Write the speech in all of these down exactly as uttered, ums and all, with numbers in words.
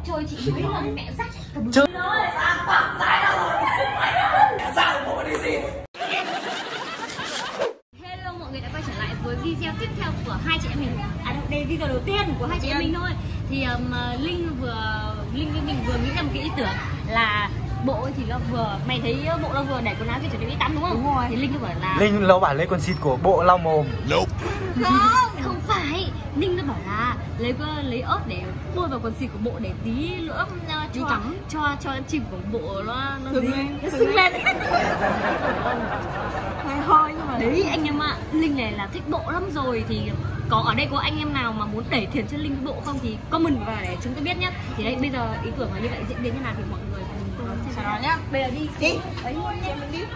chơi chị mấy lần mẹ dắt chơi Hello mọi người đã quay trở lại với video tiếp theo của hai chị em mình. À đây video đầu tiên của hai chị em mình thôi. Thì um, Linh vừa Linh với mình vừa nghĩ ra một cái ý tưởng là bộ ấy thì nó vừa mày thấy bộ nó vừa để quần áo kia chuẩn bị đi tắm đúng không? Đúng rồi. Thì Linh nó bảo là Linh nó bảo lấy quần xịt của bộ lau mồm. Không, không phải. Linh nó bảo là lấy lấy ớt để bôi vào quần xịt của bộ để tí nữa uh, cho tắm cho cho chim của bộ nó nó sưng lên, nó sưng lên. Hơi hơi nhưng mà đấy anh em ạ, Linh này là thích bộ lắm rồi. Thì có ở đây có anh em nào mà muốn đẩy tiền cho Linh bộ không thì comment vào để chúng tôi biết nhé. Thì đây bây giờ ý tưởng là như vậy diễn biến như nào thì mọi người cùng xem sau đó nhá. Bây giờ đi đi ấy luôn nha mình đi.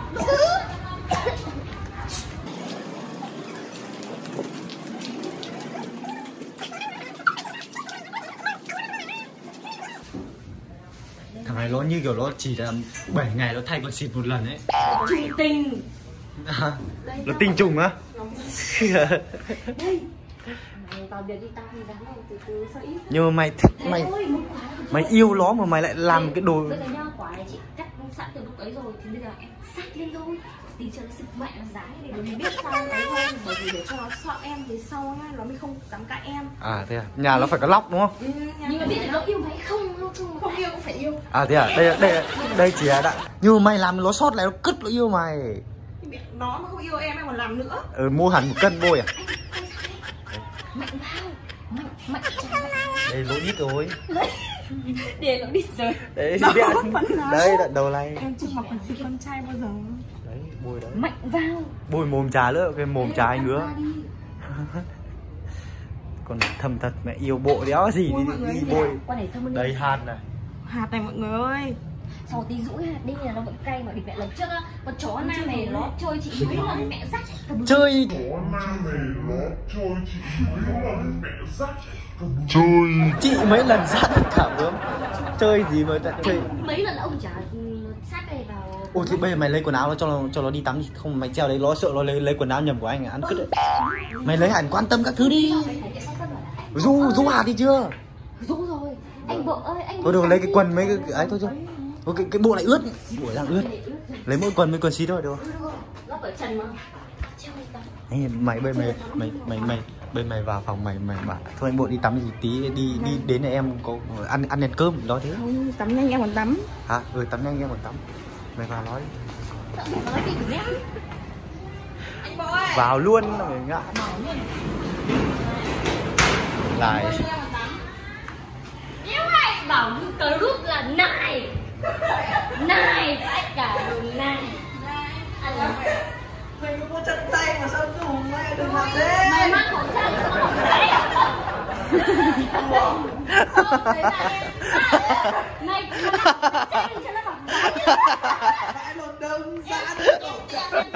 Thằng này nó như kiểu nó chỉ là bảy ngày nó thay quần xịt một lần ấy. Trung tình. À, nó tinh trùng á. Đây. Mày vào việc đi tao thì dám này từ từ sao ít. Nhưng mà mày thích mày ơi, mày yêu nó mà mày lại làm đây, cái đồ. Bây giờ nhá, quả này chị cắt sẵn từ lúc ấy rồi thì bây giờ em sát lên thôi. Tí cho nó sực mẹ nó dám để mình biết sao ấy hơn, bởi vì để cho nó sợ em thì sau nhá nó mới không dám cãi em. À thế à, nhà nó phải có lóc đúng không? Ừ, nhưng mà biết là nó yêu hay không, nó không, không yêu cũng phải yêu. À thế à, đây đây đây chỉ là đã. Nhưng mà mày làm nó sót lại nó cứt nó yêu mày. Nó mà không yêu em em còn làm nữa. Ừ, mua hẳn một cân bôi à? Mạnh vào, mạnh mạnh chả. Đây lỗ ít rồi. Để nó đi rồi. Đấy, đấy là đầu này. Em chưa mặc quần xịt con trai bao giờ. Đấy, bôi đấy. Mạnh vào. Bôi mồm trà nữa, cái mồm trà anh ngứa. Còn thầm thật mẹ yêu bộ đéo gì đi, đi bôi. Đây hạt này. Hạt này mọi người ơi. Sau tí rũi hạt đi là nó vẫn cay mà. Định mẹ lần trước á, con chó nam này nó chơi chị mấy lần mẹ dắt. Chơi chó nam này nó chơi chị mấy lần mẹ dắt. Chơi chị mấy lần sát cả bướm. Chơi gì mà tận chơi. Mấy lần ông chả sát đây vào. Ôi thì bây giờ mày lấy quần áo nó cho nó cho nó đi tắm đi, không mày treo đấy nó sợ nó lấy lấy quần áo nhầm của anh ăn cứt đấy. Mày lấy hẳn quan tâm các thứ đi. Du du hạt đi chưa? Du rồi. Anh vợ ơi, anh. Thôi được lấy cái quần mấy cái ấy thôi chứ. Ôi, cái cái bộ này ướt, bộ đang ướt. Lấy mỗi quần mấy quần xí thôi được không? Nó ở trần mà. Anh mày bây mày mày mày mày bây mày vào phòng mày mày bảo thôi anh bộ đi tắm gì tí đi đi đến này em có ăn ăn đèn cơm đó thế. Tắm nhanh em còn tắm. Hả? Ừ tắm nhanh em còn tắm. Mày vào nói. Vào luôn mày ngại. Lại. Nếu mày bảo cờ rút là này. Này tất cả đều này. Mình có chân tay mà sao đủ mày đừng làm thế. Mày mang khẩu trang cho nó bỏng giấy à? Không, đấy là em. Mày cứ mang khẩu trang cho nó bỏng giấy. Mày lột đông ra khẩu trang.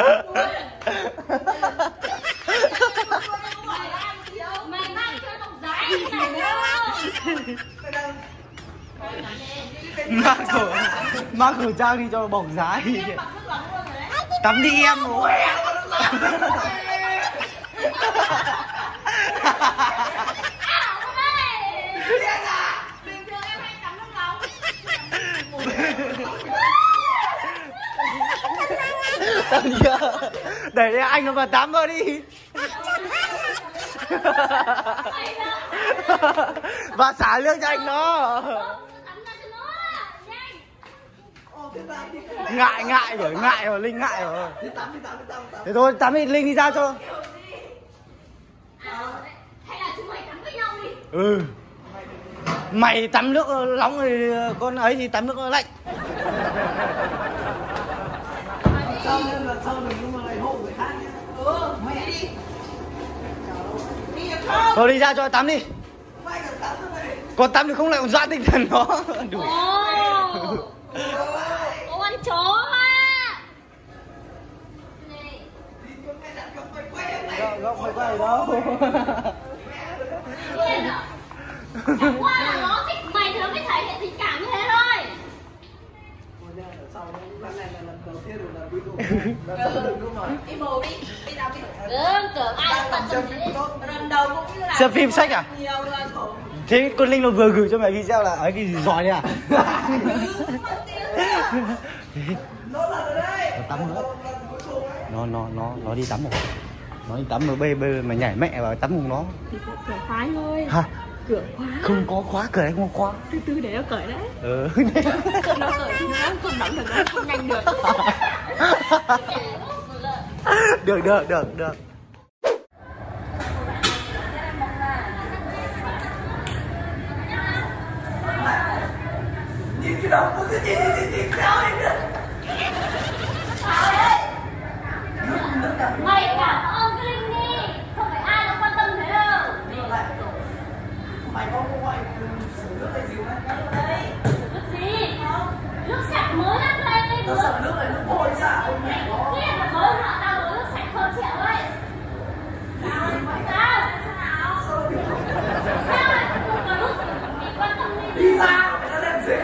Mày mang cho nó bỏng giấy này đâu. Mang khẩu mang khẩu trang đi cho bỏng giá đi. Tắm đi em rồi. Tắm chưa? Để anh nó vào tắm vào đi. Và xả nước cho anh nó. Ngại ngại rồi, ngại rồi, Linh ngại rồi. Thế thôi, tắm đi, Linh đi ra cho. Hay là chúng mày tắm với nhau đi. Ừ. Mày tắm nước nóng thì con ấy thì tắm nước lạnh. Sau nên là sau mình nhưng mà lại hộ người khác nhé. Ừ, mày đi. Đi được không? Thôi đi ra cho tắm đi. Mày cần tắm rồi mày. Con tắm thì không lại còn dọa tinh thần nó. Đủ. Ồ. Ô ăn chó à. Này. Góc mày quay đâu. Chẳng qua là nó thích mày thì nó mới thể hiện tình cảm như thế thôi. Sau lần này là lần đầu tiên rồi là video. Lần sau đừng luôn rồi. Đi bồ đi, đi nào đi. Ừ, tưởng ai cũng bận tâm thế. Lần đầu cũng như là Xem phim sách à? nhiều lần rồi. Thế con Linh nó vừa gửi cho mày video là ấy cái gì giỏi đấy à? Nó là ở đây. Nó tắm nữa. Nó nó nó nó đi tắm rồi. Nó đi tắm rồi bê bê mà nhảy mẹ vào tắm cùng nó. Thì phải cửa khóa thôi. Hả? Cửa khóa. Không có khóa, cửa đấy không có khóa. Từ từ để nó cởi đấy. Ừ. Nó cởi thì nó không động được, nó không nhanh được. Được được được được. Nhìn cái đầu của cái gì nhìn nhìn theo anh nữa. Mày cảm ơn cái Linh đi, không phải ai nó quan tâm thế đâu. Mày có gọi sửa nước hay gì không? Nước gì? Nước sạch mới lắm đây. Tao sợ nước này nước vôi sao? Ôi mẹ nó. Biết là mới họ tao uống nước sạch hơn triệu ơi. Sao? Sao? Sao lại không có nước thì quan tâm đi. Đi ra, mày đã làm gì?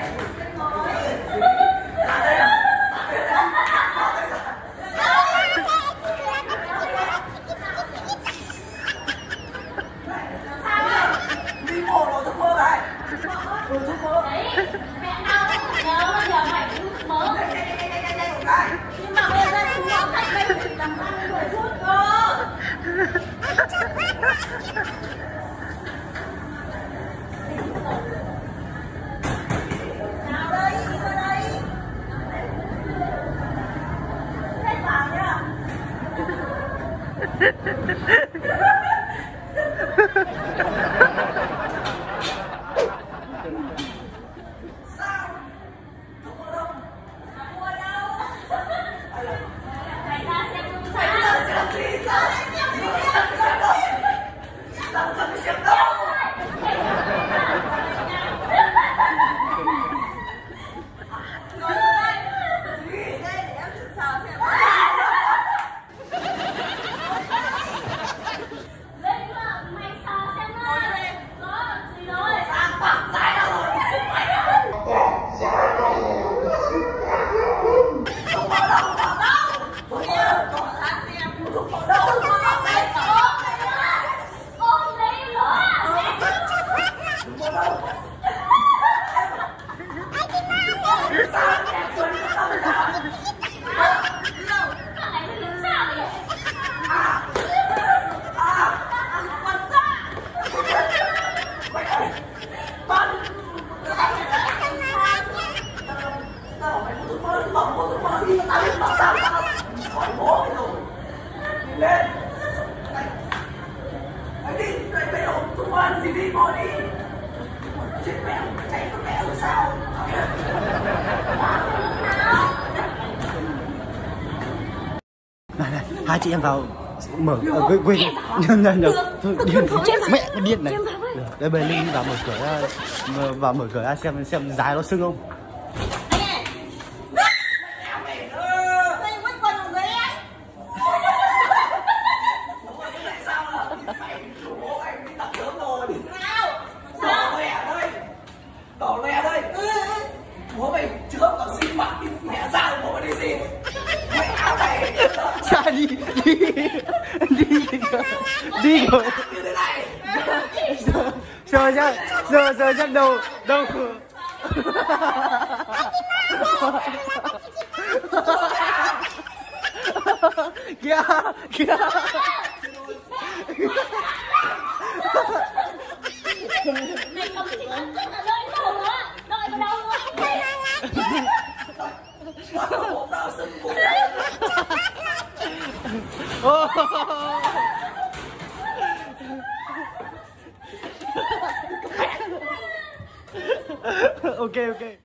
Đi mổ đồ thuốc mơ này. Đồ thuốc mơ. Đấy, mẹ tao không nhớ bây giờ mày cũng nước mớ. Nhưng mà bây giờ chúng nó cạnh đây thì làm ăn mười phút cơ. Nào đây, đi ra đây. Hết vào nhá. Sao? Thuốc mơ đâu? Thuốc mơ đâu? Mày ra xem không Mày sao. bây giờ sẽ làm gì? Sao? Sao đâu? Sao cần phải xem đâu? Ngồi đây. Đi đây để em thử sờ xem. Lên mà mày sờ xem ơi. Có gì rồi? Đang quẳng dài đâu rồi? Mày đâu? Thuốc mơ đâu? Thuốc mơ đâu? Thuốc mơ đâu? Thuốc mơ đâu? Thuốc mơ đâu? Đây, Ôm mày đó. Ôm lấy nó. thuốc mơ đâu? Sao mẹ quên cái đâu sao? Con này nó đứng sao vậy? Tao bảo mày mua thuốc mơ, bỏ mua thuốc mơ đi, tao biết bảo sao tao khỏi bố mày rồi. Đi lên. Mày đi, mày mày đổ thuốc mơ gì đi, bỏ đi. Chết mẹ, cháy con mẹ rồi sao? Này này, hai chị em vào mở ở quên quên nhầm nhầm nhầm thôi điên mẹ con điên này. Được, đây bên Linh vào mở cửa ra, mở- vào mở cửa ra xem xem dài nó sưng không. Đỏ lè đây. Bố mày chữa còn xin mặt đi mẹ ra bố mày đi gì? Mày áo này. Ra đi đi đi đi rồi. Như thế này. Giờ giờ nhá, giờ giờ nhá đầu đầu kìa kìa. Mày cầm thì cầm rất là đôi đầu á. Đợi vào đâu rồi? Bố tao sưng bụng. Ok ok.